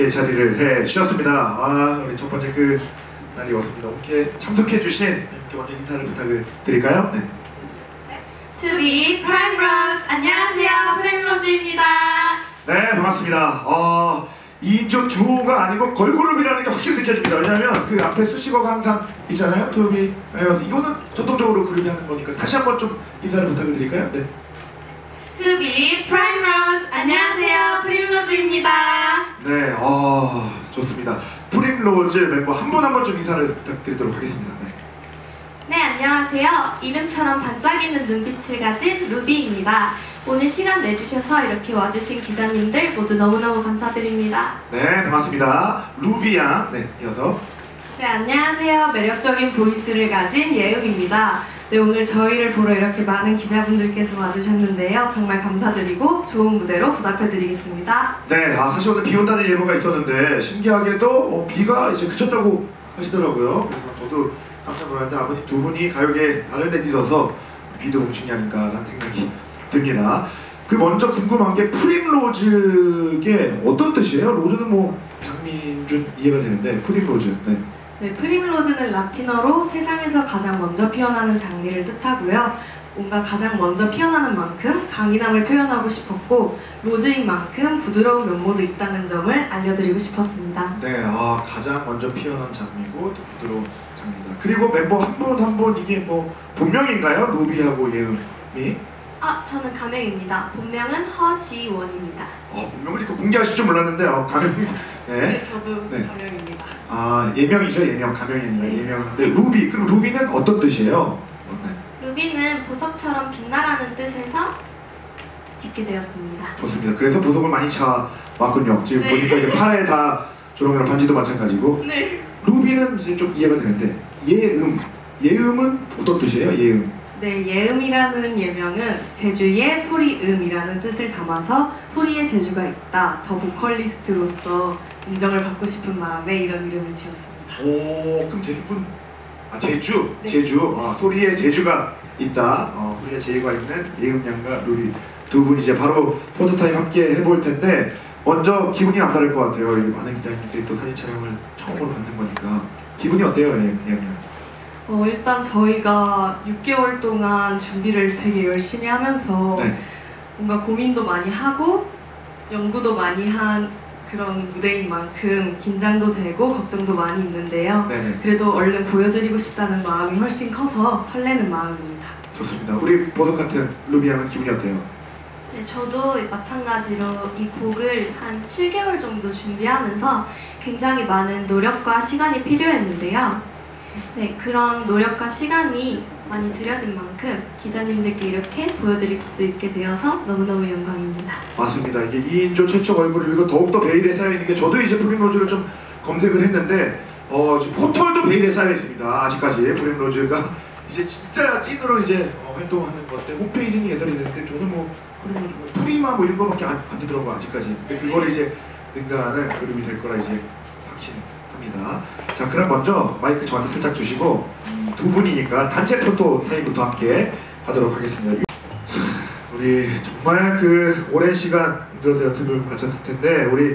함께 자리를 해 주셨습니다. 아, 우리 첫 번째 그 날이 왔습니다. 이렇게 참석해 주신 이렇게 먼저 인사를 부탁을 드릴까요? 네. 투비 프라임러스 안녕하세요, 프라임러즈입니다. 네, 반갑습니다. 2인조 주호가 아니고 걸그룹이라는 게 확실히 느껴집니다. 왜냐하면 그 앞에 수식어가 항상 있잖아요. 투비 프라임러스. 이거는 전통적으로 그룹이 하는 거니까 다시 한번 좀 인사를 부탁을 드릴까요? 네. 투비 프라임러스 안녕하세요, 프라임러즈입니다. 네, 좋습니다. 프림로즈 멤버 한 분 한 분 좀 인사를 부탁드리도록 하겠습니다. 네. 네, 안녕하세요. 이름처럼 반짝이는 눈빛을 가진 루비입니다. 오늘 시간 내주셔서 이렇게 와주신 기자님들 모두 너무너무 감사드립니다. 네, 반갑습니다. 루비 양. 네, 이어서. 네, 안녕하세요. 매력적인 보이스를 가진 예음입니다. 네, 오늘 저희를 보러 이렇게 많은 기자분들께서 와주셨는데요. 정말 감사드리고 좋은 무대로 보답해드리겠습니다. 네, 사실 오늘 비 온다는 예보가 있었는데 신기하게도 비가 이제 그쳤다고 하시더라고요. 그래서 저도 깜짝 놀랐는데 두 분이 가요계에 발을 내딛어서 비도 멈춘 게 아닌가라는 생각이 듭니다. 그 먼저 궁금한 게 프림로즈게 어떤 뜻이에요? 로즈는 뭐 장민준 이해가 되는데 프림로즈. 네. 네, 프림로즈는 라틴어로 세상에서 가장 먼저 피어나는 장미를 뜻하고요. 뭔가 가장 먼저 피어나는 만큼 강인함을 표현하고 싶었고 로즈인 만큼 부드러운 면모도 있다는 점을 알려드리고 싶었습니다. 네, 가장 먼저 피어난 장미고 또 부드러운 장미들. 그리고 멤버 한 분 한 분 이게 뭐 본명인가요? 루비하고 예음이? 저는 가명입니다. 본명은 허지원입니다. 본명을 이렇게 공개하실 줄 몰랐는데 가명이. 네. 저도 네. 가명입니다. 예명이죠, 예명. 가명이 아니라 네. 예명인데 루비. 그럼 루비는 어떤 뜻이에요? 네. 루비는 보석처럼 빛나라는 뜻에서 짓게 되었습니다. 좋습니다. 그래서 보석을 많이 차왔군요. 지금 네. 보니까 이제 팔에 다 조롱이랑 반지도 마찬가지고. 네. 루비는 이제 좀 이해가 되는데 예음은 어떤 뜻이에요? 예음. 네, 예음이라는 예명은 제주의 소리음이라는 뜻을 담아서 소리의 재주가 있다, 더 보컬리스트로서 인정을 받고 싶은 마음에 이런 이름을 지었습니다. 그럼 제주분, 제주, 네. 제주, 소리에 재주가 있다. 소리에 재주가 있는 예음 양과 루비 두 분 이제 바로 포토타임 함께 해볼 텐데 먼저 기분이 남다를 것 같아요. 이 많은 기자님들이 또 사진 촬영을 처음으로 받는 거니까 기분이 어때요, 예음 양? 일단 저희가 6개월 동안 준비를 되게 열심히 하면서 네. 뭔가 고민도 많이 하고 연구도 많이 한 그런 무대인 만큼 긴장도 되고 걱정도 많이 있는데요. 네네. 그래도 얼른 보여드리고 싶다는 마음이 훨씬 커서 설레는 마음입니다. 좋습니다. 우리 보석 같은 루비 양은 기분이 어때요? 네, 저도 마찬가지로 이 곡을 한 7개월 정도 준비하면서 굉장히 많은 노력과 시간이 필요했는데요. 네, 그런 노력과 시간이 많이 들여진 만큼 기자님들께 이렇게 보여드릴 수 있게 되어서 너무너무 영광입니다. 맞습니다. 이게 2인조 최초 걸그룹이고 더욱더 베일에 쌓여있는 게 저도 이제 프림로즈를 좀 검색을 했는데 지금 포털도 베일에 쌓여있습니다. 아직까지 프림로즈가 이제 진짜 찐으로 이제 활동하는 건데 홈페이지는 개설이 되는데 저는 뭐 프림로즈 프리마 뭐 이런 거밖에 안 되더라고요 아직까지. 근데 그거를 이제 능가하는 그룹이 될 거라 이제 확신합니다. 자, 그럼 먼저 마이크 저한테 살짝 주시고 두 분이니까 단체 포토 타임부터 함께 하도록 하겠습니다. 자, 우리 정말 그 오랜 시간 들어서 연습을 마쳤을 텐데 우리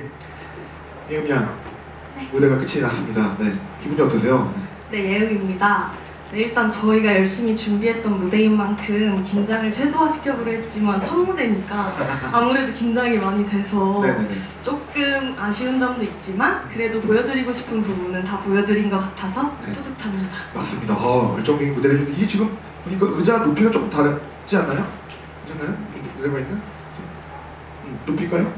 예음 양 네. 무대가 끝이 났습니다. 네, 기분이 어떠세요? 네, 예음입니다. 네, 일단 저희가 열심히 준비했던 무대인 만큼 긴장을 최소화시켜보려 했지만 첫 무대니까 아무래도 긴장이 많이 돼서 네네네. 조금 아쉬운 점도 있지만 그래도 보여드리고 싶은 부분은 다 보여드린 것 같아서 네. 뿌듯합니다. 맞습니다. 열정적인 무대를 해주는데 이게 지금 보니까 의자 높이가 조금 다르지 않나요? 괜찮나요? 무대가 있는? 높일까요?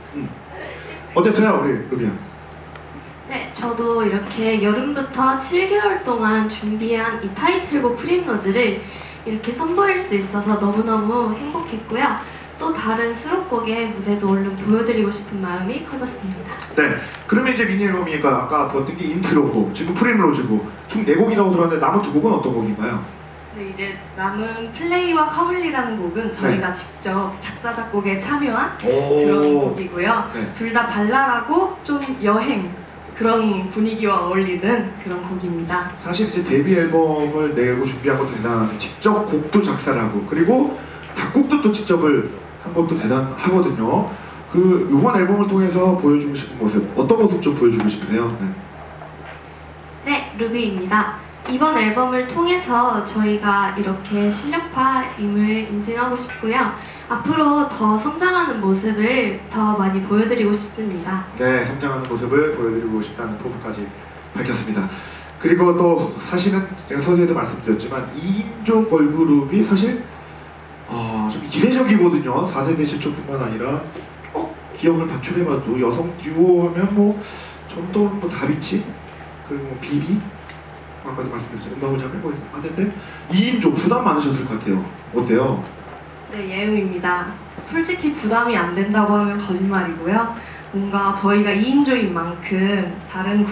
어땠어요 우리 루비야? 네, 저도 이렇게 여름부터 7개월 동안 준비한 이 타이틀곡 프림로즈를 이렇게 선보일 수 있어서 너무너무 행복했고요. 또 다른 수록곡의 무대도 얼른 보여드리고 싶은 마음이 커졌습니다. 네, 그러면 이제 미니 앨범이니까 아까 보았던 게 인트로고 지금 프림로즈고 총 4곡이라고 들었는데 남은 2곡은 어떤 곡인가요? 네, 이제 남은 플레이와 커블리라는 곡은 저희가 직접 작사 작곡에 참여한 그런 곡이고요. 네. 둘 다 발랄하고 좀 여행 그런 분위기와 어울리는 그런 곡입니다. 사실 이제 데뷔 앨범을 내고 준비한 것도 대단한데 직접 곡도 작사를 하고 그리고 작곡도 또 직접을 한 것도 대단하거든요. 그 이번 앨범을 통해서 보여주고 싶은 모습, 어떤 모습 좀 보여주고 싶으세요? 네. 네, 루비입니다. 이번 앨범을 통해서 저희가 이렇게 실력파임을 인증하고 싶고요. 앞으로 더 성장하는 모습을 더 많이 보여드리고 싶습니다. 네, 성장하는 모습을 보여드리고 싶다는 포부까지 밝혔습니다. 그리고 또 사실은 제가 서두에도 말씀드렸지만 2인조 걸그룹이 사실 좀 이례적이거든요. 4세대 최초뿐만 아니라 기억을 반출해봐도 여성 듀오 하면 뭐 전동 뭐 다비치 그리고 뭐 비비 아까도 말씀드렸죠. 음악을 잡을 거 하는데 2인조 부담 많으셨을 것 같아요. 어때요? 네, 예음입니다. 솔직히 부담이 안 된다고 하면 거짓말이고요. 뭔가 저희가 2인조인 만큼 다른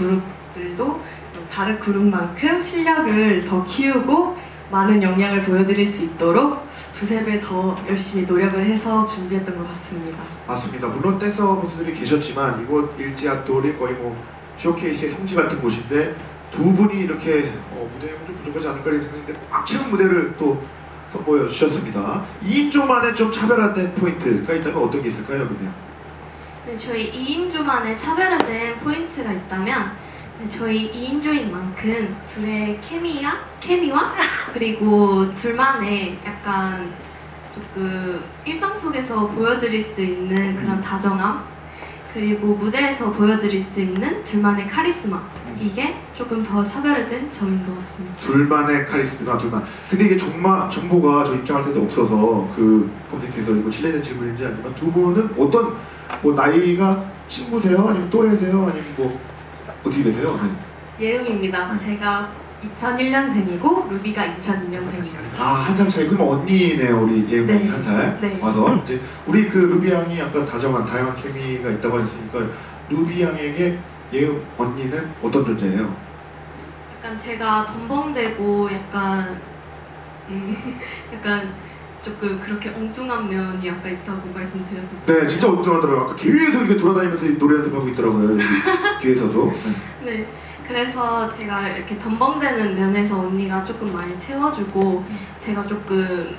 그룹만큼 실력을 더 키우고 많은 역량을 보여드릴 수 있도록 두세 배 더 열심히 노력을 해서 준비했던 것 같습니다. 맞습니다. 물론 댄서분들이 계셨지만 이곳 일지아톨이 거의 뭐 쇼케이스의 성지 같은 곳인데 두 분이 이렇게 무대에 좀 부족하지 않을까 생각했는데 꽉 채운 무대를 또 선보여 주셨습니다. 2인조만의 좀 차별화된 포인트가 있다면 어떤 게 있을까요, 그러면? 네, 저희 2인조만의 차별화된 포인트가 있다면 네, 저희 2인조인 만큼 둘의 케미와 그리고 둘만의 약간 조금 일상 속에서 보여드릴 수 있는 그런 다정함 그리고 무대에서 보여드릴 수 있는 둘만의 카리스마 이게 조금 더 차별화된 점인 것 같습니다. 둘만의 카리스마, 둘만. 근데 이게 정보가 저 입장할 때도 없어서 그 검색해서 이거 실례된 질문인지 아니면 두 분은 어떤 뭐 나이가 친구세요? 아니면 또래세요? 아니면 뭐 어떻게 되세요? 네. 예음입니다. 제가 2001년생이고 루비가 2002년생입니다. 한 살 차이. 그럼 언니네요, 우리 예은 네. 언니 한 살. 네. 와서 이제 우리 그 루비 양이 아까 다양한 케미가 있다고 하셨으니까 루비 양에게 예은 언니는 어떤 존재예요? 약간 제가 덤벙대고 약간 조금 그렇게 엉뚱한 면이 아까 있다고 말씀드렸었죠. 네, 진짜 엉뚱하더라고요. 아까 계속 이렇게 돌아다니면서 노래 연습하고 있더라고요. 여기 뒤에서도. 네. 네, 그래서 제가 이렇게 덤벙대는 면에서 언니가 조금 많이 채워주고 제가 조금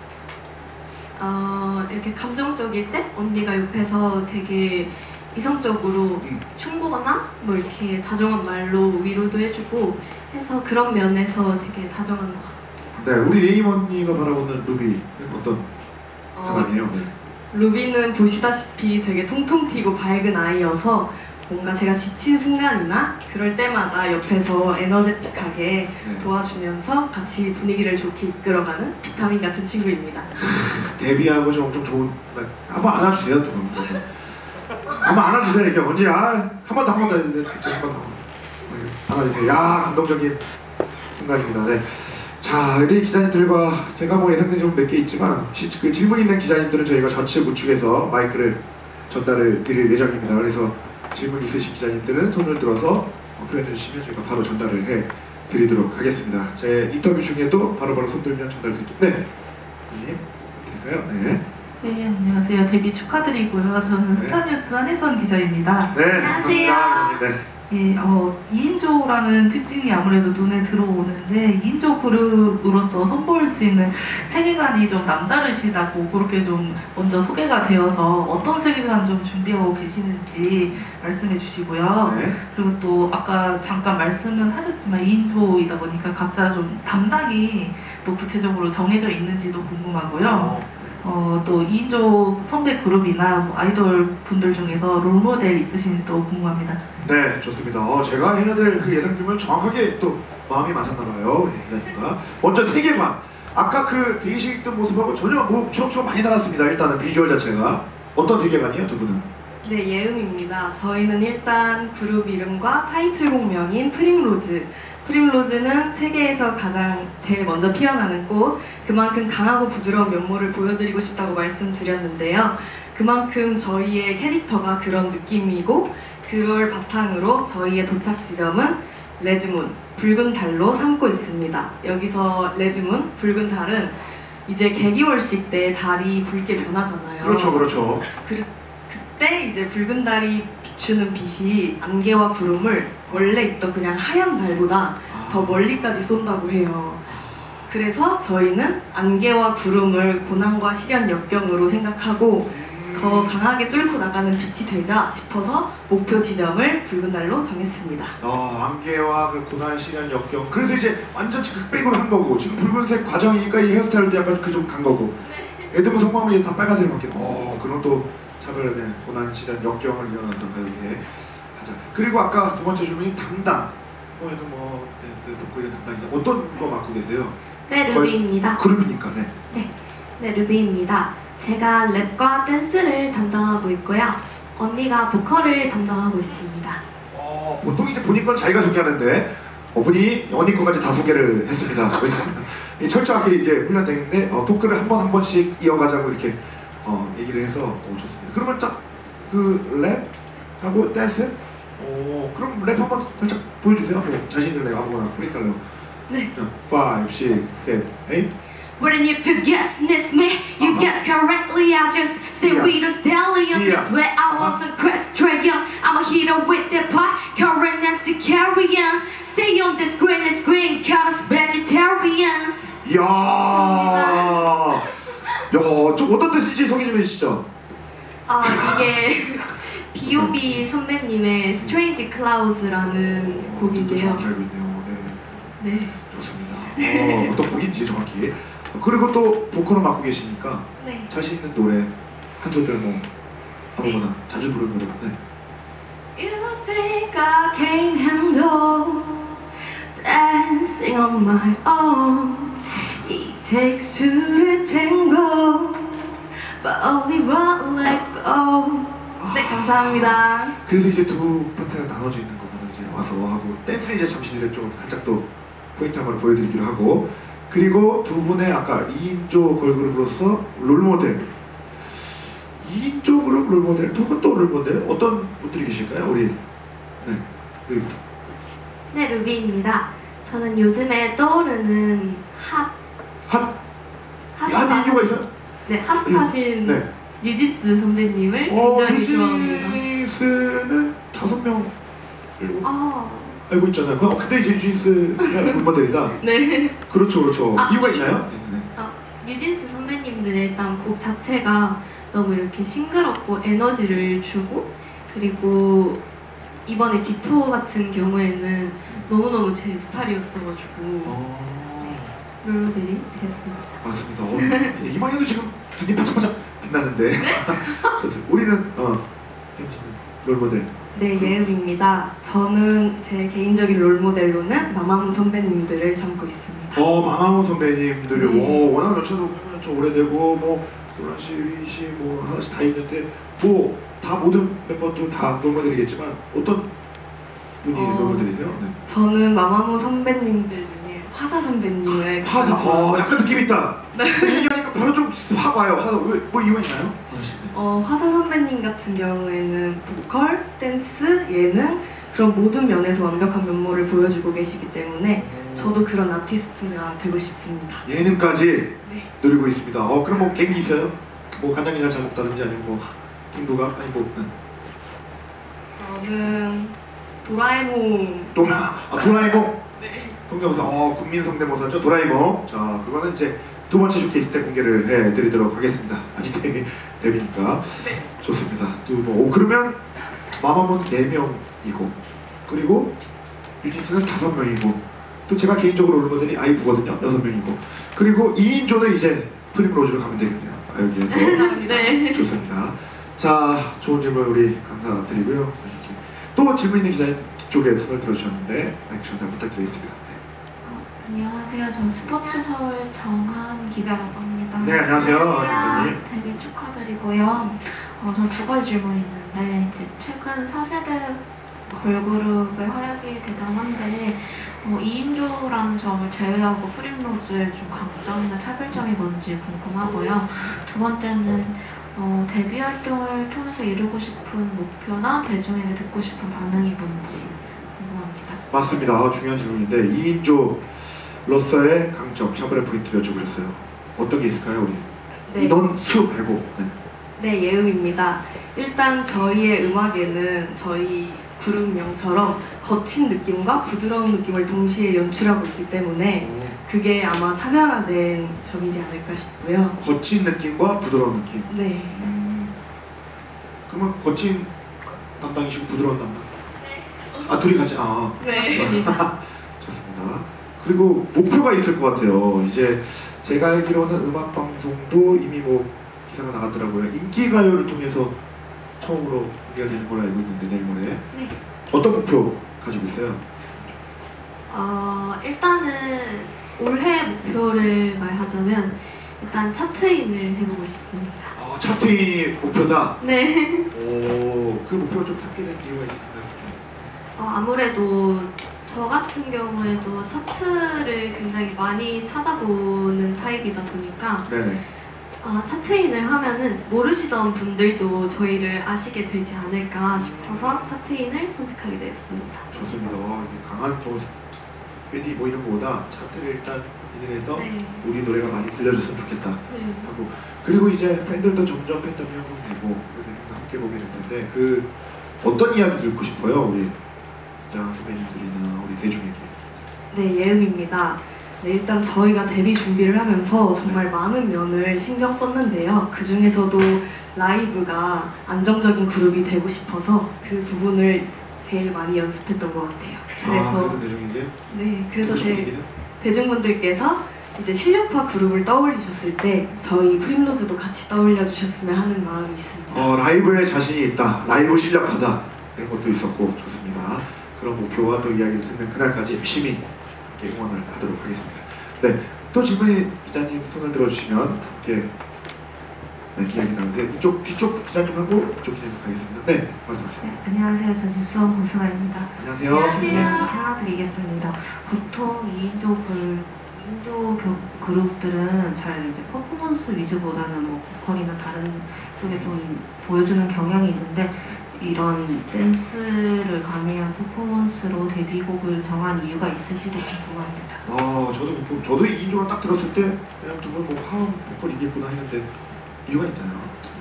이렇게 감정적일 때 언니가 옆에서 되게 이성적으로 충고나 뭐 이렇게 다정한 말로 위로도 해주고 해서 그런 면에서 되게 다정한 것 같습니다. 네, 우리 레임 언니가 바라보는 루비는 어떤 사람이에요? 네. 루비는 보시다시피 되게 통통 튀고 밝은 아이여서 뭔가 제가 지친 순간이나 그럴 때마다 옆에서 에너제틱하게 네. 도와주면서 같이 분위기를 좋게 이끌어가는 비타민 같은 친구입니다. 데뷔하고 좀 엄청 좋은 날 한번 안아주세요, 두 분. 한번 안아주세요. 이렇게 언제 한 번 더 진짜 한 번 더 안아주세요. 야, 감동적인 순간입니다. 네. 자, 우리 기자님들과 제가 뭐 예상된 질문 몇 개 있지만 혹시 그 질문 있는 기자님들은 저희가 좌측 우측에서 마이크를 전달을 드릴 예정입니다. 그래서 질문 있으신 기자님들은 손을 들어서 표현해 주시면 저희가 바로 전달을 해 드리도록 하겠습니다. 제 인터뷰 중에도 바로바로 손 들면 전달 드릴게요. 네. 드릴까요? 네. 네, 안녕하세요. 데뷔 축하드리고요. 저는 스타뉴스 한혜선 기자입니다. 네, 안녕하세요. 반갑습니다. 네. 예, 2인조라는 특징이 아무래도 눈에 들어오는데 2인조 그룹으로서 선보일 수 있는 세계관이 좀 남다르시다고 그렇게 좀 먼저 소개가 되어서 어떤 세계관 좀 준비하고 계시는지 말씀해 주시고요. 네. 그리고 또 아까 잠깐 말씀은 하셨지만 2인조이다 보니까 각자 좀 담당이 또 구체적으로 정해져 있는지도 궁금하고요. 또 2인조 선배 그룹이나 뭐 아이돌 분들 중에서 롤모델 있으신지도 궁금합니다. 네, 좋습니다. 제가 해야 될 그 예상 질문을 정확하게 또 마음이 맞았나봐요, 우리 기자님과. 먼저 세계관. 아까 그 대기실 있던 모습하고 전혀 뭐 추억처럼 많이 달랐습니다. 일단은 비주얼 자체가. 어떤 세계관이에요, 두 분은? 네, 예음입니다. 저희는 일단 그룹 이름과 타이틀곡명인 프림로즈. 프림로즈는 세계에서 가장 제일 먼저 피어나는 꽃, 그만큼 강하고 부드러운 면모를 보여드리고 싶다고 말씀드렸는데요. 그만큼 저희의 캐릭터가 그런 느낌이고 그걸 바탕으로 저희의 도착 지점은 레드문, 붉은 달로 삼고 있습니다. 여기서 레드문, 붉은 달은 이제 개기월식 때 달이 붉게 변하잖아요. 그렇죠, 그렇죠. 그때 이제 붉은 달이 비추는 빛이 안개와 구름을 원래 있던 그냥 하얀 달보다 더 멀리까지 쏜다고 해요. 그래서 저희는 안개와 구름을 고난과 시련 역경으로 생각하고 더 강하게 뚫고 나가는 빛이 되자 싶어서 목표 지점을 붉은 달로 정했습니다. 안개와 그 고난 시간 역경. 그래서 이제 완전 극백으로 한 거고 지금 붉은색 과정이니까 이 헤어스타일도 약간 그 좀 간 거고. 애드문 성공하면 이제 다 빨간색으로 바뀌어. 그럼 또 차별화된 고난 시간 역경을 이어나서 가요계 하자. 그리고 아까 두 번째 질문이 담당. 이거 뭐 댄스, 보컬 담당이냐? 어떤 거 맡고 계세요? 네, 루비입니다. 그룹이니까 네, 루비입니다. 제가 랩과 댄스를 담당하고 있고요. 언니가 보컬을 담당하고 있습니다. 보통 이제 본인 건 자기가 소개하는데 분이 언니 거까지 다 소개를 했습니다. 왜냐면 철저하게 이제 훈련되는데 토크를 한 번씩 이어가자고 이렇게 얘기를 해서 좋습니다. 그러면 딱그 랩하고 댄스? 그럼 랩 한번 살짝 보여주세요. 뭐 자신 있는 랩 아무거나 프리스타일로. 네. 5, 6, 7, 8. Wouldn't if you guessed this me, you guessed correctly. I just say we the stallion. That's where I was a equestrian. I'm a hero with the pot, current and carrion. Stay on the screen, call us vegetarians. 이야, 좀 어떤 뜻인지 소개 좀 해주시죠. 이게 B.O.B 선배님의 Strange Clouds라는 곡인데요. 정확히 알고 있네요. 네. 좋습니다. 어떤 곡인지 정확히. 그리고 또 보컬을 맡고 계시니까 네. 자신 있는 노래 한 소절 뭐 아무거나 자주 부르는 노래. 네. You think I can't handle dancing on my own? It takes two to tango, but only one let go. 네, 감사합니다. 그래서 이제 두 파트가 나눠져 있는 거거든요. 이제 와서 하고 댄스는 이제 잠시 뒤에 좀 살짝 또 포인트 한번 보여드리기로 하고, 그리고 두 분의 아까 2인조 걸그룹으로서 롤모델, 2인조 그룹 롤모델, 두 분 또 롤모델 어떤 분들이 계실까요? 우리 여기부터. 네, 루비입니다. 저는 요즘에 떠오르는 한 인조가 있어요? 네, 핫스타신 네. 뉴진스 선배님을 굉장히 좋아합니다. 뉴진스는 5명 알고 있잖아요. 근데 이제 뉴진스가 롤모델이다. 네. 그렇죠. 이유가 있나요? 뉴진스 선배님들 일단 곡 자체가 너무 이렇게 싱그럽고 에너지를 주고, 그리고 이번에 디토 같은 경우에는 너무너무 제 스타일이었어가지고 롤모델이 되었습니다. 맞습니다. 얘기만 해도 지금 눈이 바짝바짝 빛나는데. 좋습니다. 우리는 MC는 롤모델. 네, 예은입니다. 저는 제 개인적인 롤모델로는 마마무 선배님들을 삼고 있습니다. 마마무 선배님들이 네. 워낙 연차도 좀 오래되고 뭐 소란 씨, 유인 씨 뭐 하나씩 다 있는데 뭐 다 모든 멤버도 다 롤모델이겠지만 어떤 분이 롤모델이세요? 네. 저는 마마무 선배님들 중에 화사 선배님을 화사, 약간 느낌 있다. 네. 얘기하니까 바로 좀 확 와요. 화사, 뭐 이유가 있나요? 화사 선배님 같은 경우에는 보컬, 댄스, 예능 그런 모든 면에서 완벽한 면모를 보여주고 계시기 때문에 저도 그런 아티스트가 되고 싶습니다. 예능까지 네. 노리고 있습니다. 그럼 뭐 개인기 있어요? 뭐 간장게장 잘 먹다든지 아니면 뭐 김부각 아니 뭐 저는 도라에몽. 도라에몽. 네. 성대모사. 국민 성대모사죠. 도라에몽. 자, 그거는 이제 두 번째 쇼케이스 때 공개를 해드리도록 하겠습니다. 아직 데뷔니까. 네. 좋습니다. 두 분. 그러면 마마몬 4명이고, 그리고 뉴진스는 5명이고, 또 제가 개인적으로 롤모델이 아이브거든요. 6명이고, 그리고 2인조는 이제 프림로즈로 가면 되겠네요. 여기에서. 네. 좋습니다. 자, 좋은 질문 우리 감사드리고요. 이렇게 또 질문 있는 기자님 뒤쪽에 손을 들어주셨는데 액션 잘 부탁드리겠습니다. 안녕하세요. 전 스포츠 서울 정한 기자라고 합니다. 네, 안녕하세요. 기자님. 데뷔 축하드리고요. 전 두 가지 질문이 있는데, 이제 최근 4세대 걸그룹의 활약이 대단한데 2인조라는 점을 제외하고 프림로즈의 좀 강점이나 차별점이 뭔지 궁금하고요. 두 번째는 데뷔 활동을 통해서 이루고 싶은 목표나 대중에게 듣고 싶은 반응이 뭔지 궁금합니다. 맞습니다. 중요한 질문인데 2인조로서의 강점, 차별의 포인트를 여쭤보셨어요. 어떤 게 있을까요, 우리? 네. 인원 수 말고. 네, 예음입니다. 일단 저희의 음악에는 저희 그룹명처럼 거친 느낌과 부드러운 느낌을 동시에 연출하고 있기 때문에 그게 아마 차별화된 점이지 않을까 싶고요. 거친 느낌과 부드러운 느낌. 네. 그러면 거친 담당이시고 부드러운 담당? 네. 아 둘이 같이? 아 네. 좋습니다. 그리고 목표가 있을 것 같아요. 이제 제가 알기로는 음악 방송도 이미 뭐 기사가 나갔더라고요. 인기가요를 통해서 처음으로 공개가 되는 걸로 알고 있는데 내일 모레 네. 어떤 목표 가지고 있어요? 일단은 올해 목표를 말하자면 일단 차트인을 해보고 싶습니다. 차트인 목표다. 네. 오, 그 목표가 좀 삼게 된 이유가 있을까요? 아무래도 저 같은 경우에도 차트를 굉장히 많이 찾아보는 타입이다 보니까 네네. 차트인을 하면은 모르시던 분들도 저희를 아시게 되지 않을까 싶어서 차트인을 선택하게 되었습니다. 좋습니다. 이게 강한 또 메디 뭐 이런 거보다 차트를 일단 인해서 네. 우리 노래가 많이 들려줬으면 좋겠다 네. 하고 그리고 이제 팬들도 점점 팬덤이 형성되고 그렇게 함께 보게 될 텐데 그 어떤 이야기 듣고 싶어요 우리 진짜 선배님들이나 우리 대중에게. 네, 예음입니다. 네, 일단 저희가 데뷔 준비를 하면서 정말 많은 면을 신경 썼는데요. 그 중에서도 라이브가 안정적인 그룹이 되고 싶어서 그 부분을 제일 많이 연습했던 것 같아요. 그래서 대중에게 네, 그래서 듣고 싶은 얘기는? 대중분들께서 이제 실력파 그룹을 떠올리셨을 때 저희 프림로즈도 같이 떠올려 주셨으면 하는 마음이 있습니다. 라이브에 자신이 있다, 라이브 실력하다 이런 것도 있었고 좋습니다. 그런 목표와 또 이야기를 듣는 그날까지 열심히 함께 응원을 하도록 하겠습니다. 네, 또 질문이 기자님 손을 들어주시면 함께 이야기 나누는데 이쪽 뒤쪽 기자님하고 이쪽 기자님 가겠습니다. 네, 말씀하세요. 네, 안녕하세요. 저 뉴스원 고승아입니다. 안녕하세요. 안녕하세요. 네, 하나 드리겠습니다. 보통 2인조 그룹들은 잘 이제 퍼포먼스 위주보다는 뭐 보컬이나 다른 쪽에 좀 보여주는 경향이 있는데 이런 댄스를 가미한 퍼포먼스로 데뷔곡을 정한 이유가 있을지도 궁금합니다. 저도 2인조를 딱 들었을 때 그냥 두 분 뭐 화음 보컬이겠구나 했는데 이유가 있나요?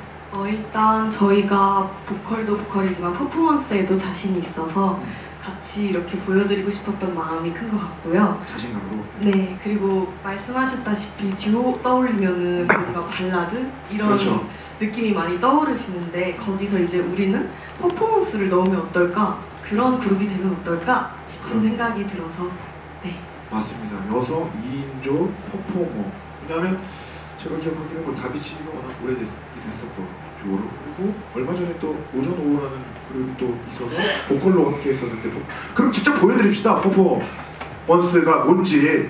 일단 저희가 보컬도 보컬이지만 퍼포먼스에도 자신이 있어서 같이 이렇게 보여드리고 싶었던 마음이 큰 것 같고요. 자신감으로. 네, 그리고 말씀하셨다시피 듀오 떠올리면은 뭔가 발라드 이런 그렇죠. 느낌이 많이 떠오르시는데 거기서 이제 우리는 퍼포먼스를 넣으면 어떨까? 그런 그룹이 되면 어떨까? 싶은 생각이 들어서 네. 맞습니다. 여성 2인조 퍼포머. 왜냐하면 제가 기억하기로는 뭐 다비치가 워낙 오래됐긴 했었고 주어로 그리고 얼마 전에 또 오전 오후라는 그룹이 또 있어서 보컬로 함께 했었는데 그럼 직접 보여드립시다. 퍼포먼스가 뭔지.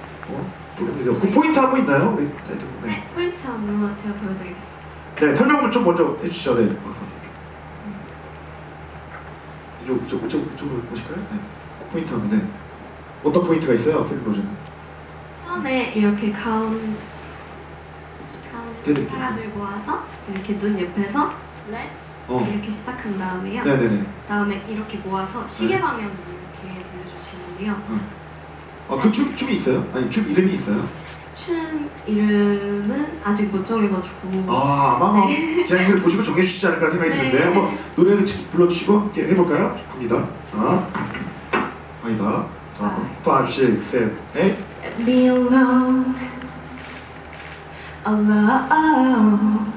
그 포인트 한 번 있나요? 우리 타이틀. 네, 포인트 안무 제가 보여드리겠습니다. 네, 설명을 좀 먼저 해주시죠. 네. 이쪽으로 보실까요? 네. 포인트 하면 네. 어떤 포인트가 있어요? 프림로즈는? 처음에 이렇게 가운데 대드릴게요. 손가락을 모아서 이렇게 눈 옆에서 렛 이렇게 시작한 다음에요. 네네네. 다음에 이렇게 모아서 시계 방향으로 이렇게 돌려주시는데요. 그 춤이 있어요? 아니 춤 이름이 있어요? 춤 이름은 아직 못 정해가지고. 아마 기자님들 보시고 정해주시지 않을까 생각이 네. 드는데 한번 노래를 불러주시고 함께 해볼까요? 갑니다. 자, 아니다. 자, 5, 6, 7, 8. Let me alone, alone.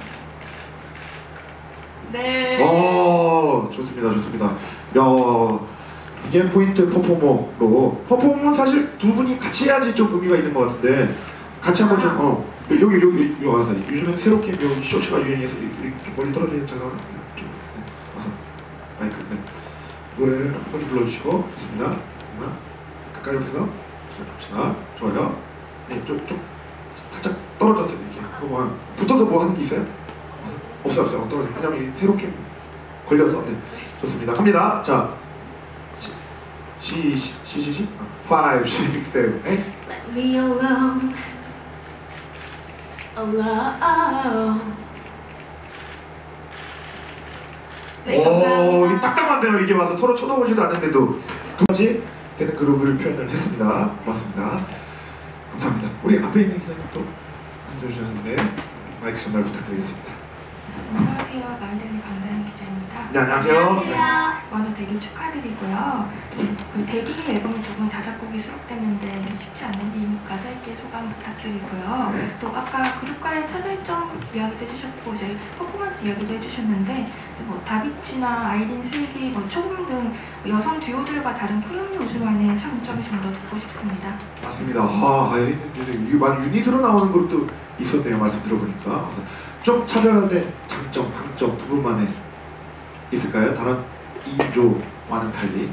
네. 좋습니다, 좋습니다. 야, 이게 포인트 퍼포머로 퍼포머는 사실 두 분이 같이 해야지 좀 의미가 있는 것 같은데 같이 한번 좀 여기 와서 요즘엔 새롭게 여기 쇼츠가 유행해서 좀 멀리 떨어지는 잠깐만 좀 와서 마이크 노래를 한 번에 불러주시고 좋습니다. 가까이 오셔서 잘 봅시다. 좋아요. 네, 좀 살짝 떨어져서 이렇게 붙어서 뭐 하는 게 있어요? 없어요. 떨어져. 왜냐면 새롭게 걸려서. 네, 좋습니다. 갑니다. 자, 시 5, 6, 7, 8. Let me alone, alone. 네, 이 딱딱한데요. 이게 와서 서로 쳐다보지도 않는데도 두 가지 되는 그룹을 표현을 했습니다. 고맙습니다. 감사합니다. 우리 앞에 있는 기자님 또 앉아주셨는데 마이크 전달 부탁드리겠습니다. 안녕하세요. 마이데리 강다현 기자입니다. 네, 안녕하세요. 먼저 데뷔 축하드리고요. 그 데뷔 앨범에 두 분 자작곡이 수록됐는데 쉽지 않은 이유가 짧게 소감 부탁드리고요. 네. 또 아까 그룹과의 차별점 이야기도 해주셨고 이제 퍼포먼스 이야기도 해주셨는데 이제 뭐 다비치나 아이린 슬기, 뭐 초금 등 여성 듀오들과 다른 프림로즈만의 장점이 좀 더 듣고 싶습니다. 맞습니다. 아이린 이게 많이 유닛으로 나오는 그룹도 있었네요. 말씀 들어보니까. 그래서 좀 차별화된 장점, 강점 두 분만의 있을까요? 다른 2인조와는 달리.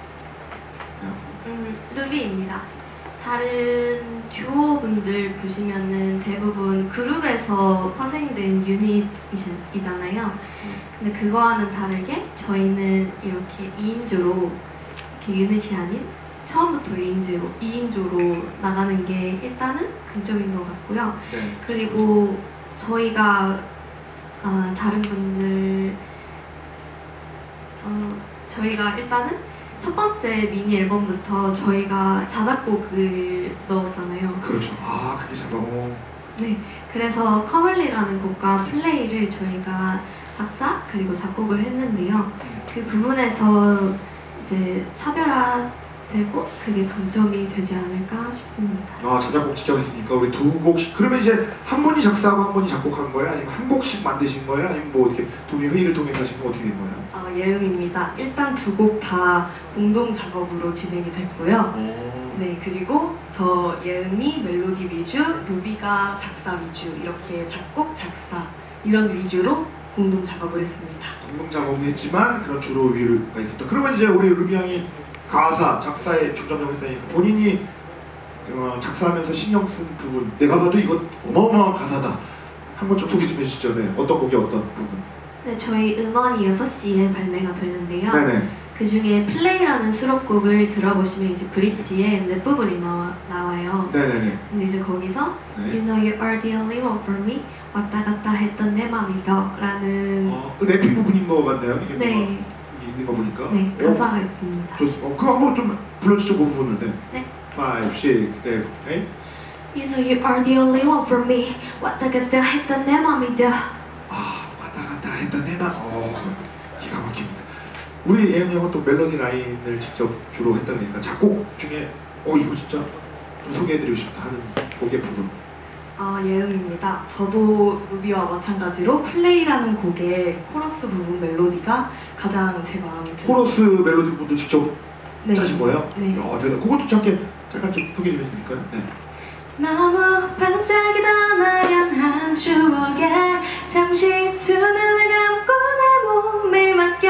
루비입니다. 다른 듀오분들 보시면은 대부분 그룹에서 파생된 유닛이잖아요. 근데 그거와는 다르게 저희는 이렇게 2인조로 이렇게 유닛이 아닌 처음부터 2인조로 나가는 게 일단은 강점인 것 같고요. 네. 그리고 저희가 다른 분들 저희가 일단은 첫 번째 미니 앨범부터 저희가 자작곡을 넣었잖아요. 그렇죠. 그게 참 너무. 네, 그래서 커멀리라는 곡과 플레이를 저희가 작사 그리고 작곡을 했는데요. 그 부분에서 이제 차별화되고 그게 강점이 되지 않을까 싶습니다. 자작곡 직접 했으니까 우리 두 곡씩. 그러면 이제 한 분이 작사하고 한 분이 작곡한 거예요? 아니면 한 곡씩 만드신 거예요? 아니면 뭐 어떻게 두 분이 회의를 통해서 하신 거 어떻게 된 거예요? 예음입니다. 일단 두 곡 다 공동 작업으로 진행이 됐고요. 네, 그리고 저 예음이 멜로디 위주, 루비가 작사 위주, 이렇게 작곡, 작사 이런 위주로 공동 작업을 했습니다. 공동 작업을 했지만 그런 주로 위가 있었다. 그러면 이제 우리 루비 양이 가사, 작사에 중점적으로 했다니까 본인이 작사하면서 신경 쓴 부분, 내가 봐도 이거 어마어마한 가사다 한 번 좀 소개 좀 해주시죠. 네, 어떤 곡이 어떤 부분? 네, 저희 음원이 6시에 발매가 되는데요. 네네. 그 중에 플레이라는 수록곡을 들어보시면 이제 브릿지에 랩 부분이 나와요. 네네네. 근데 이제 거기서 네. You know you are the only one for me 왔다 갔다 했던 내 맘이 더 라는 래핑 부분인 거 같네요. 이게 네. 뭐가 있는 거 보니까. 네, 가사가 있습니다. 좋습니다. 그거 한번 좀 불러주죠, 그 부분을. 네. 네. 5, 6, 7, 8. You know you are the only one for me 왔다 갔다 했던 내 맘이 더 왔다 갔다 했던 내 맘. 기가 막힙니다. 우리 예은 양은 또 멜로디 라인을 직접 주로 했다 보니까 작곡 중에 이거 진짜 좀 소개해드리고 싶다 하는 곡의 부분. 예음입니다. 저도 루비와 마찬가지로 플레이라는 곡의 코러스 부분 멜로디가 가장 제 마음에 들어요. 코러스 멜로디 부분도 직접 네. 짜신 거예요? 네. 대단. 그것도 잠깐 좀 소개 좀 해드릴까요? 네. 너무 반짝이던 아련한 추억에 잠시 두 눈을 감고 내 몸을 맡겨.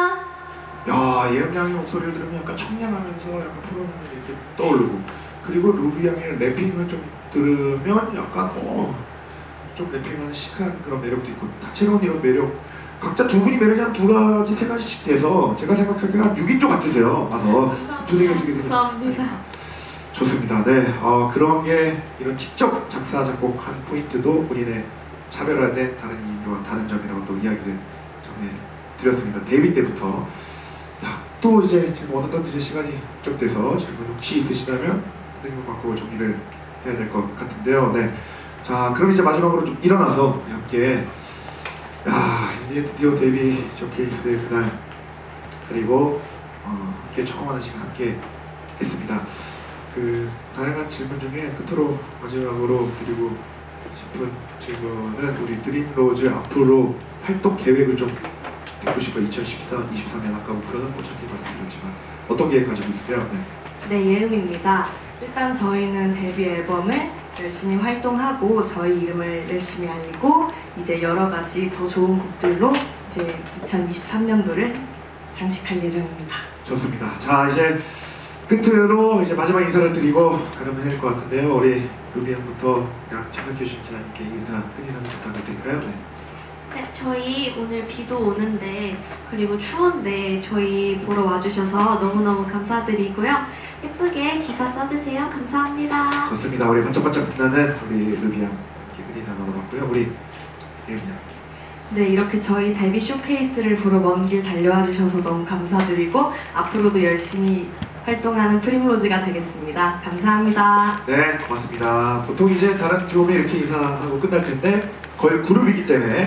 예은 양의 목소리를 들으면 약간 청량하면서 약간 푸른 하늘 이렇게 떠오르고, 그리고 루비 양의 래핑을 좀 들으면 약간 좀 래핑하는 시크한 그런 매력도 있고, 다채로운 이런 매력, 각자 두 분이 매력이 한 두 가지, 세 가지씩 돼서 제가 생각하기에는 한 6인조 같으세요. 와서 두 개씩 감사합니다. 좋습니다. 네, 그런 게 이런 직접 작사 작곡한 포인트도 본인의 차별화된 다른 2인조와 다른 점이라고 또 이야기를 전해드렸습니다. 데뷔 때부터. 또 이제 지금 어느덧 이제 시간이 축적돼서 질문 혹시 있으시다면 선생님을 받고 정리를 해야 될 것 같은데요. 네, 자 그럼 이제 마지막으로 좀 일어나서 함께 이제 드디어 데뷔 쇼케이스의 그날, 그리고 함께 처음 하는 시간 함께 했습니다. 그 다양한 질문 중에 끝으로 마지막으로 드리고 싶은 질문은 우리 드림로즈 앞으로 활동 계획을 좀 듣고 싶어요. 2023년 아까 목표는 꽃차티 말씀드렸지만 어떤 계획 가지고 있으세요? 네, 예음입니다. 일단 저희는 데뷔 앨범을 열심히 활동하고 저희 이름을 열심히 알리고 이제 여러 가지 더 좋은 곡들로 이제 2023년도를 장식할 예정입니다. 좋습니다. 자 이제 끝으로 이제 마지막 인사를 드리고 가려면 할 것 같은데요. 우리 루비 양부터 참석해주신 기자님께 끝 인사 부탁을 드릴까요? 네, 저희 오늘 비도 오는데 그리고 추운데 저희 보러 와주셔서 너무너무 감사드리고요. 예쁘게 기사 써주세요. 감사합니다. 좋습니다. 우리 반짝반짝 빛나는 우리 루비 양 이렇게 끝 인사 나눠봤고요. 우리 예은 양. 네, 이렇게 저희 데뷔 쇼케이스를 보러 먼 길 달려와 주셔서 너무 감사드리고 앞으로도 열심히 활동하는 프림로즈가 되겠습니다. 감사합니다. 네, 고맙습니다. 보통 이제 다른 듀오면 이렇게 인사하고 끝날 텐데 거의 그룹이기 때문에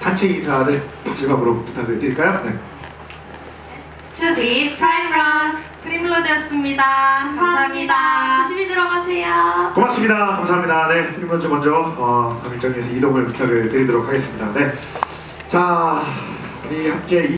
단체 인사를 마지막으로 부탁을 드릴까요? 네. To be Primrose. 프림로즈였습니다. 감사합니다. 조심히 들어가세요. 고맙습니다. 감사합니다. 네, 프림로즈 먼저 3일정에서 이동을 부탁을 드리도록 하겠습니다. 네, 자, 우리 함께